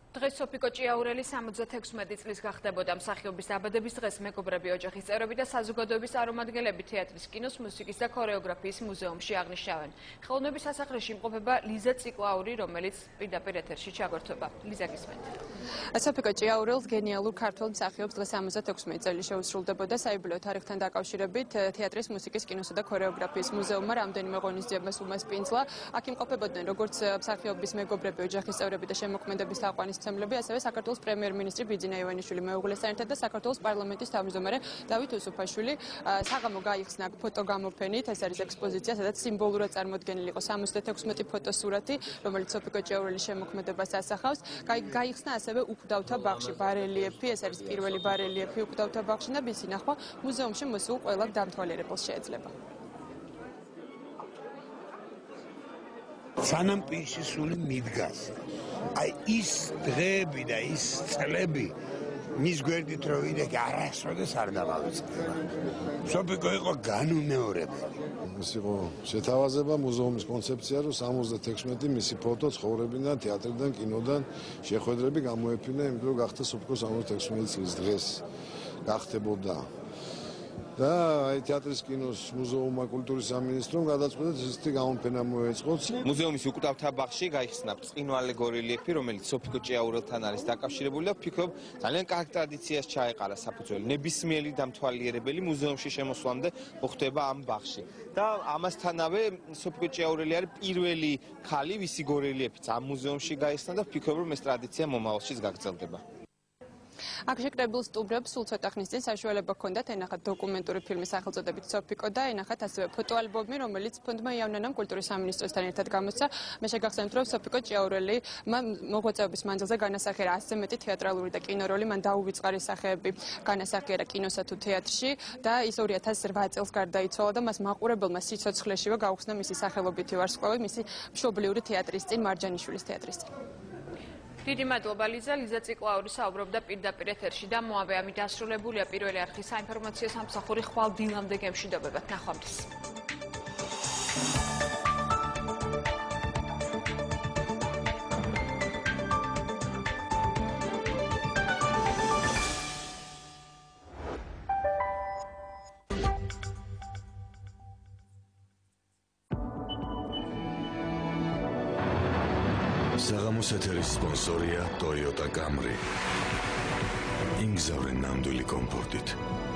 დღეს სოფიკო ჭიაურელი 76 წლის გახდებოდა. მსახიობის დაბადების დღეს მეგობრები, ოჯახის წევრები და საზოგადოების წარმომადგენლები თეატრის, კინოს, მუსიკის და ქორეოგრაფიის მუზეუმში აღნიშნავენ. ხელოვნების სასახლეში იმყოფება ლიზა ციკლაური, რომელიც პირდაპირ ეთერში ჩაგვერთვება. ლიზა, გისმენთ. სოფიკო ჭიაურელს გენიალურ ქართველ მსახიობს დღეს 76 წელი შეუსრულდებოდა. საიუბილეო თარიღთან დაკავშირებით თეატრის, მუსიკის, კინოსა და ქორეოგრაფიის მუზეუმმა რამდენიმე ღონისძიებას უმასპინძლა. აქ იმყოფებოდნენ როგორც მსახიობის მეგობრები, ოჯახის წევრები და შემოქმედების თაყვანისმცემლები, ასევე საქართველოს პრემიერ-მინისტრი ბიძინა ივანიშვილი მეუღლესთან ერთად და საქართველოს პარლამენტის თავმჯდომარე დავით უსუფაშვილი. საღამო გაიხსნა ფოტოგამოფენით, ეს არის ექსპოზიცია, სადაც სიმბოლურად წარმოდგენილი იყო 76 ფოტოსურათი, რომელიც სოფიკო ჭიაურელის შემოქმედებას ასახავს. გაიხსნა ასევე უკვდავთა ბაღში ბარელიეფი, ეს არის პირველი ბარელიეფი უკვდავთა ბაღში და მისი ნახვა მუზეუმში მოსულ ყველა დამთვალიერებელს შეეძლება. სანამ პირში სული მიდგას. აი ის დღეები და ის წლები მის გვერდით რო ვიდექი არასოდეს არ გამავიწყდება. სოფიკო იყო განუმეორებელი. ეს იყო შეთავაზება მუზეუმის კონცეფცია, რომ 76 მისი ფოტო ცხოვრებიდან, თეატრიდან, კინოდან შეხვედრები გამოეფინა, იმიტომ რომ გახდა სოფიკო 76 წლის დღეს გახდებოდა. და აი თეატრის, კინოს, მუზეუმმა, კულტურის სამინისტრომ გადაწყვიტეს ისეთი გამოფენა მოეწყოთ. მუზეუმის უკვდავთა ბაღში გაიხსნა ბრწყინვალე გორელიეფი, რომელიც სოფიკო ჭიაურელთან არის დაკავშირებული და ვფიქრობ, ძალიან კარგ ტრადიციას ჩაეყარა საფუძველი. ნებისმიერი დამთვალიერებელი მუზეუმში შემოსვლამდე მოხდება ამ ბაღში. და ამასთანავე სოფიკო ჭიაურელი არის პირველი ქალი, ვისი გორელიეფიც ამ მუზეუმში გაიხსნა და ვფიქრობ, რომ ეს ტრადიცია მომავალშიც გაგრძელდება. აქ შეკრებილ სტუმრებს სულ ცოტა ხნის წინ საშუალება ჰქონდათ ენახათ დოკუმენტური ფილმის სახელწოდებით სოფიკო და ენახათ ასევე ფოტოალბომი, რომელიც ფონდმა იავნანამ კულტურის სამინისტროსთან ერთად გამოსცა. მე შეგახსენებთ, რომ სოფიკო ჭიაურელი მოღვაწეობის მანძილზე განასახიერა 100-ზე მეტი თეატრალური და კინო როლი, მან დაუვიწყარი სახეები განასახიერა კინოსა თუ თეატრში და ის 2008 წელს გარდაიცვალა და მას მაყურებელმა სიცოცხლეშივე გაუხსნა მისი სახელობითი ვარსკვლავი, მისი მშობლიური თეატრის წინ, მარჯანიშვილის თეატრის წინ. დიდი მადლობა ლიზა. ლიზა ციკლაური საუბრობდა პირდაპირ ეთერში და მოავე ამით დასრულებულია პირველი არხის საინფორმაციო სამსახური. ხვალ დილამდე გემშვიდობებათ. ნახვამდის. საღამოს ეთერის სპონსორია Toyota Camry. იმგზავრენ ნამდვილი კომფორტით.